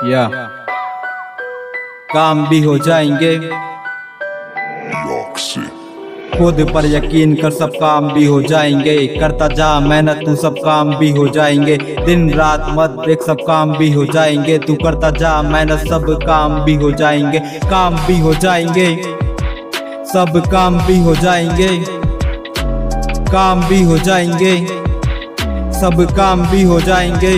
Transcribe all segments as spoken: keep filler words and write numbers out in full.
या काम भी हो जाएंगे, खुद पर यकीन कर सब काम भी हो जाएंगे। करता जा मेहनत तू सब काम भी हो जाएंगे, दिन रात मत देख सब काम भी हो जाएंगे। तू करता जा मेहनत सब काम भी हो जाएंगे, काम भी हो जाएंगे, सब काम भी हो जाएंगे, काम भी हो जाएंगे, सब काम भी हो जाएंगे।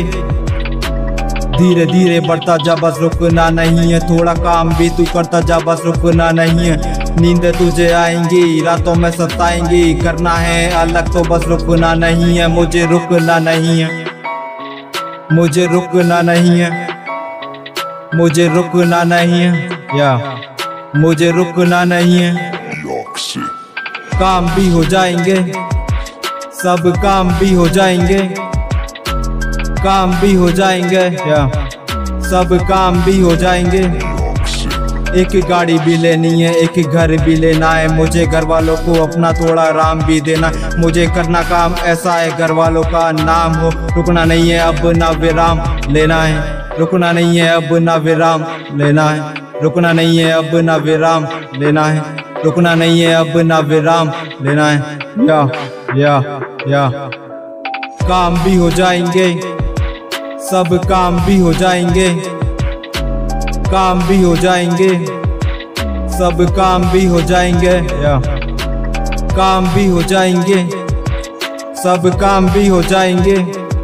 धीरे धीरे बढ़ता जा बस रुकना नहीं है, थोड़ा काम भी तू करता जा बस रुकना नहीं है। नींद तुझे आएंगी रातों में सताएंगी, करना है अलग तो बस रुकना नहीं है। मुझे रुकना नहीं है, मुझे रुकना नहीं है, मुझे रुकना नहीं है, या मुझे रुकना नहीं है। काम भी हो जाएंगे, सब काम भी हो जाएंगे, काम भी हो जाएंगे, या सब काम भी हो जाएंगे। एक गाड़ी भी लेनी है, एक घर भी लेना है, मुझे घर वालों को अपना थोड़ा आराम भी देना। मुझे करना काम ऐसा है घर वालों का नाम हो, रुकना नहीं है अब ना विराम लेना है, रुकना नहीं है अब ना विराम लेना है, रुकना नहीं है अब ना विराम लेना है, रुकना नहीं है अब ना विराम लेना है। या या या काम भी हो जाएंगे, सब काम भी हो जाएंगे, काम भी हो जाएंगे, सब काम भी हो जाएंगे, या काम भी हो जाएंगे, सब काम भी हो जाएंगे,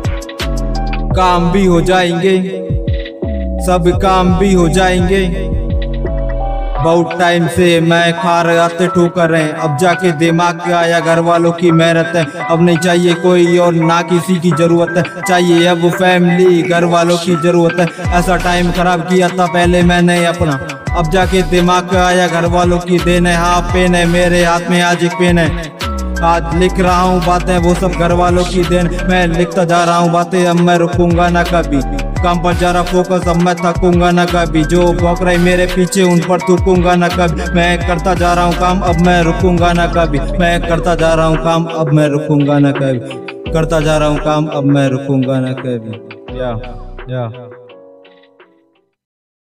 काम भी हो जाएंगे, सब काम भी हो जाएंगे। बहुत टाइम से मैं खा रहा था ठोकरें, अब जाके दिमाग के आया घर वालों की मेहनत है। अब नहीं चाहिए कोई और ना किसी की जरूरत है, चाहिए अब फैमिली घर वालों की जरूरत है। ऐसा टाइम खराब किया था पहले मैंने अपना, अब जाके दिमाग के आया घर वालों की देन है। हाँ पेन है मेरे हाथ में आज एक पेन है, आज लिख रहा हूँ बातें वो सब घर वालों की देन। मैं लिखता जा रहा हूँ बातें, अब मैं रुकूंगा ना कभी, काम पर जा रहा फोकस अब मैं थकूंगा ना कभी। जो भौंक रहे मेरे पीछे उन पर थूकूंगा ना कभी, मैं करता जा रहा हूँ काम अब मैं रुकूंगा ना कभी, मैं करता जा रहा हूँ काम अब मैं रुकूंगा ना कभी, करता जा रहा हूँ काम अब मैं रुकूंगा ना कभी। या या